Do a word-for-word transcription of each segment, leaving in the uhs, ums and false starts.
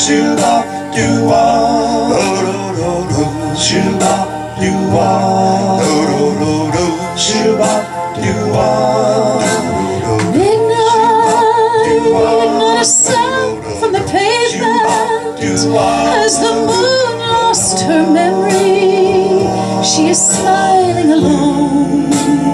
Shoo-bop, doo-wop, do-do-do-do. Shoo-bop, doo-wop, do-do-do-do. Shoo-bop, doo-wop. Midnight, not a sound from the pavement. As the moon lost her memory, she is smiling alone.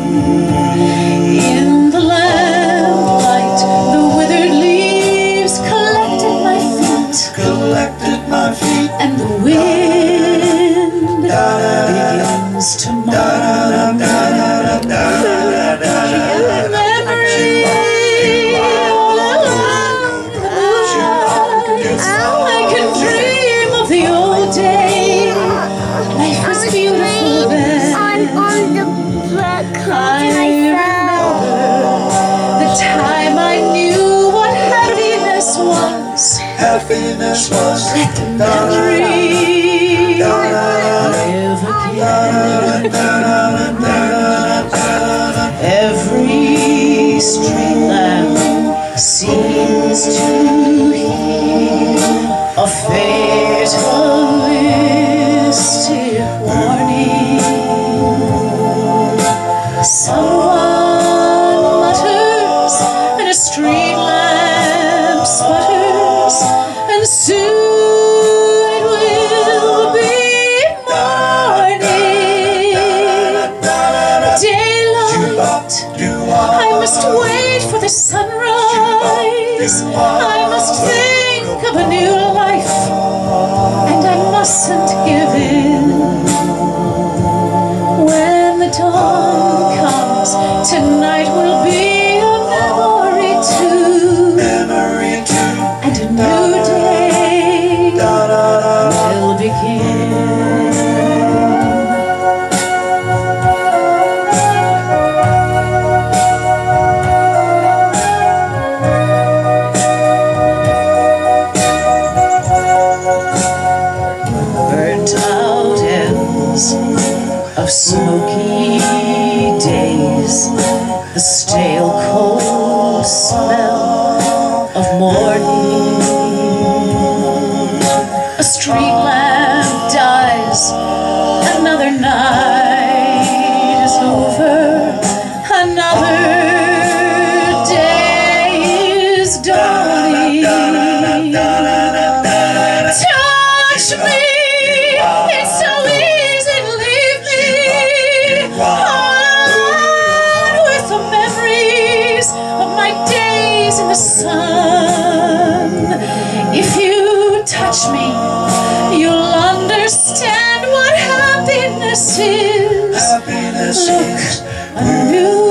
In the lamplight, the withered leaves collected my feet, Collected my feet. and the wind begins to moan. Happiness was Let the memory live again. Every street lamp seems to hear a fatalistic warning. Someone mutters and a street lamp sputters, and soon it will be morning. Daylight, I must wait for the sunrise. I must think of a new life, and I mustn't give in. When the dawn comes, tonight will be a memory too, memory too. and a new day will begin. Burnt out ends of smoky days, the stale cold smell of morning. A street lamp dies, another night is over, another day is dawning. Touch me, it's so easy to leave me alone with the memories of my days in the sun. If you touch me, you'll understand what happiness is. Happiness Look, is a new